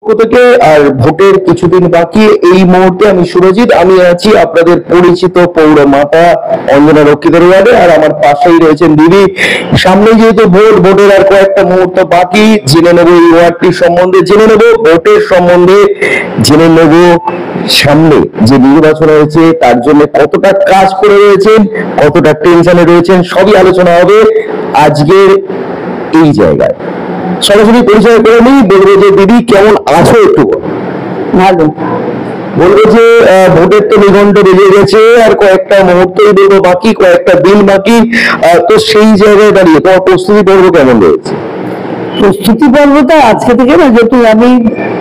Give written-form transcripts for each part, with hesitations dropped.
থেকে। আর ভোটের কিছুদিন বাকি। এই মুহূর্তে আমি সুরজিৎ, আমি আছি আপনাদের পরিচিত পৌর মাতা অঞ্জনা রক্ষিতের ওয়ার্ডে, আর আমার পাশেই রয়েছেন দিদি। সামনে যেহেতু ভোটের আর কয়েকটা মুহূর্ত বাকি, জেনে নেবো এই ওয়ার্ডটি সম্বন্ধে, জেনে নেবো ভোটের সম্বন্ধে, জেনে নেবো সামনে যে নির্বাচন হয়েছে তার জন্য কতটা কাজ করে রয়েছেন, কতটা টেনশনে রয়েছেন, সবই আলোচনা হবে আজকের এই জায়গায়। সরাসরি পরিচয় করে নিই, বলবো যে দিদি কেমন আছো একটু ভালো। বলবো যে ভোটের তো নিঘণ্ট বেজে গেছে, আর কয়েকটা মুহূর্তই বলবো বাকি, কয়েকটা দিন বাকি। তো সেই জায়গায় দাঁড়িয়ে তোমার প্রস্তুতি পর্ব কেমন রয়েছে? প্রস্তুতি পর্বটা আজকে থেকে না, যেহেতু আমি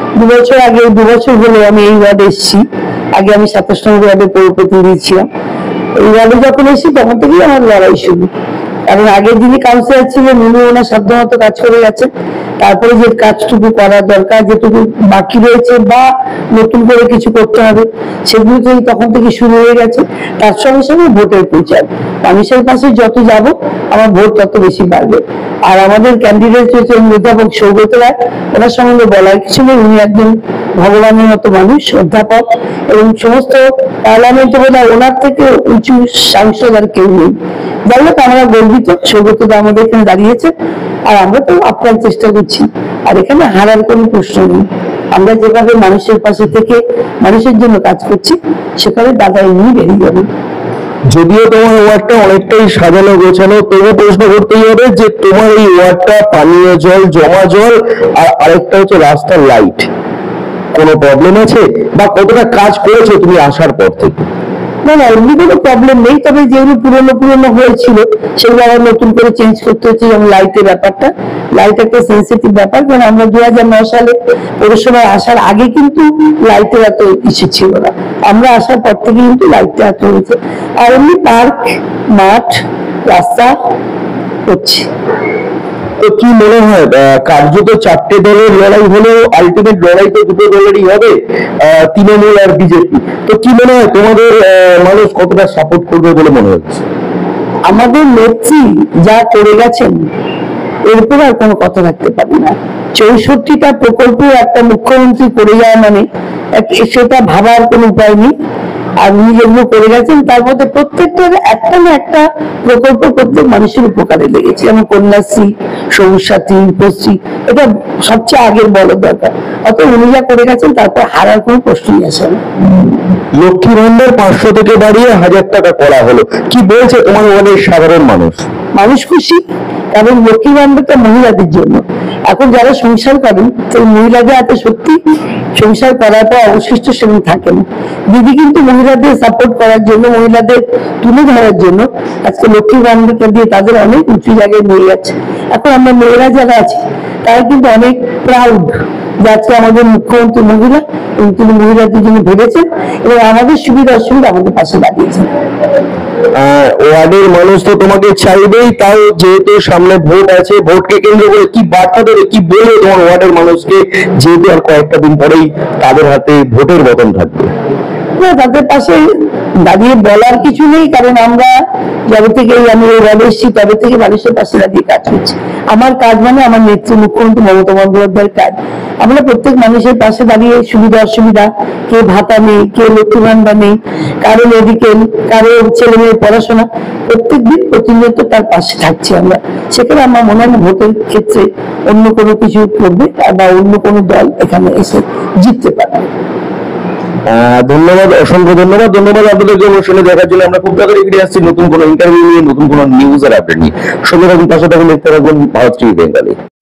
2 বছর হলো আমি এই ওয়ার্ডে এসেছি। আগে আমি 27 নম্বর ওয়ার্ডে পৌর প্রতিনিধি ছিলাম। এই ওয়ার্ডে যখন এসেছি তখন থেকেই আমার লড়াই শুরু। কারণ আগের যিনি কাউন্সিলর ছিলেন উনি ওনার সাধ্যমতো কাজ করে গেছেন। তারপরে যে কাজটুকু করার দরকার, যেটুকু বাকি রয়েছে বা নতুন করে কিছু করতে হবে, সেগুলো তখন থেকে শুরু হয়ে গেছে। তার সঙ্গে সঙ্গে ভোটের প্রচার। মানুষের পাশে যত যাব আমার ভোট তত বেশি বাড়বে। আর আমাদের ক্যান্ডিডেট হচ্ছে অধ্যাপক সৌগত রায়। ওনার সম্বন্ধে বলার কিছু নেই, উনি একজন ভগবানের মতো মানুষ, অধ্যাপক, এবং সমস্ত পার্লামেন্টে বোধহয় ওনার থেকে উঁচু সাংসদ আর কেউ নেই। যাই হোক, আমরা গর্বিত সৌগত দা আমাদের এখানে দাঁড়িয়েছে, আর আমরা তো আপ্রাণ চেষ্টা করছি। আর এখানে হারার কোনো প্রশ্ন নেই। আমরা যেভাবে মানুষের পাশে থেকে মানুষের জন্য কাজ করছি, সেখানে দাদা এমনি বেরিয়ে যাবে। যদিও তোমার ওয়ার্ডটা অনেকটাই সাজানো গোছানো, তবু প্রশ্ন করতেই হবে যে তোমার এই ওয়ার্ডটা পানীয় জল, জমা জল, আর আরেকটা হচ্ছে রাস্তার লাইট, কোনো প্রবলেম আছে বা কতটা কাজ করেছো তুমি আসার পর থেকে? না না, এমনি কোনো প্রবলেম নেই। তবে যেগুলো পুরনো হয়েছিল সেগুলো আবার নতুন করে চেঞ্জ করতে হচ্ছে। যেমন লাইটের ব্যাপারটা, লাইট একটা সেন্সিটিভ ব্যাপার। কারণ আমরা 2009 সালে পৌরসভায় আসার আগে কিন্তু লাইটের এত ইস্যু ছিল না। আমরা আসার পর থেকে কিন্তু লাইটটা এত হয়েছে। আর এমনি পার্ক, মাঠ, রাস্তা হচ্ছে। তো কি মনে হয়, কার্যত 4টে দলের লড়াই হলেও আলটিমেট লড়াই তো দুটো দলেরই হবে, তৃণমূল আর বিজেপি। তো কি মনে হয় তোমাদের মানুষ কতটা সাপোর্ট করবে বলে মনে হচ্ছে? আমাদের নেত্রী যা করে গেছেন, এরপর আর কোনো কথা রাখতে পারি না। 64টা প্রকল্প একটা মুখ্যমন্ত্রী করে যায় মানে সেটা ভাবার কোনো উপায় নেই। আর উনি যেগুলো করে গেছেন তার মধ্যে প্রত্যেকটার একটা না একটা প্রকল্প প্রত্যেক মানুষের উপকারে লেগেছে। যেমন কন্যাশ্রী, সবুজ সাথী, রূপশ্রী, এটা সবচেয়ে আগের বড় দরকার। অত উনি যা করে গেছেন তারপর হারার কোনো প্রশ্নই আসে না। লক্ষ্মী ভান্ডার 500 থেকে বাড়িয়ে 1000 টাকা করা হলো, কি বলছে তোমার ওয়ার্ডের সাধারণ মানুষ? মানুষ খুশি, কারণ লক্ষ্মী ভান্ডারটা মহিলাদের জন্য। এখন যারা সংসার করেন সেই মহিলাদের হাতে সত্যি সংসার করার পর অবশিষ্ট সেরকম থাকে না। দিদি কিন্তু মহিলাদের সাপোর্ট করার জন্য, মহিলাদের তুলে ধরার জন্য আজকে লক্ষ্মী ভান্ডারটা দিয়ে তাদের অনেক উঁচু জায়গায় নিয়ে যাচ্ছে। এখন আমরা মেয়েরা যারা আছি তারা কিন্তু অনেক প্রাউড যে আজকে আমাদের মুখ্যমন্ত্রী মহিলা, এবং তিনি মহিলাদের জন্য ভেবেছেন এবং আমাদের সুবিধা অসুবিধা আমাদের পাশে দাঁড়িয়েছেন। ওয়ার্ডের মানুষ তো তোমাকে চাইবেই, তাও যেহেতু সামনে ভোট আছে, ভোটকে কেন্দ্র করে কি বার্তা দেবে, কি বলবে তোমার ওয়ার্ডের মানুষকে, যেহেতু আর কয়েকটা দিন পরেই তাদের হাতে ভোটের বটন থাকবে? তাদের পাশে দাঁড়িয়ে বলার কিছু নেই, কারণ আমরা যবে থেকে আমি ওয়ার্ডে এসেছি তবে থেকে মানুষের পাশে দাঁড়িয়ে কাজ করছি। আমার কাজ মানে আমার নেত্রী মুখ্যমন্ত্রী মমতা বন্দ্যোপাধ্যায়ের কাজ। আমরা প্রত্যেক মানুষের পাশে দাঁড়িয়ে সুবিধা অসুবিধা, কে ভাতা নেই, কে লক্ষ্মী ভান্ডার নেই, কারো মেডিকেল, কারো ছেলে মেয়ের পড়াশোনা, প্রত্যেক দিন প্রতিনিয়ত তার পাশে থাকছি আমরা। সেখানে আমার মনে হয় ভোটের ক্ষেত্রে অন্য কোনো কিছু করবে বা অন্য কোনো দল এখানে এসে জিততে পারবে। ধন্যবাদ, অসংখ্য ধন্যবাদ। ধন্যবাদ আপনাদেরকে অনুষ্ঠানে দেখার জন্য। আমরা খুব তাড়াতাড়ি ফিরে আসছি নতুন কোনো ইন্টারভিউ নিয়ে, নতুন কোনো নিউজ আর আপডেট নিয়ে। সঙ্গে থাকুন, পাশে থাকুন, দেখতে থাকুন ভারত টিভি বেঙ্গলি।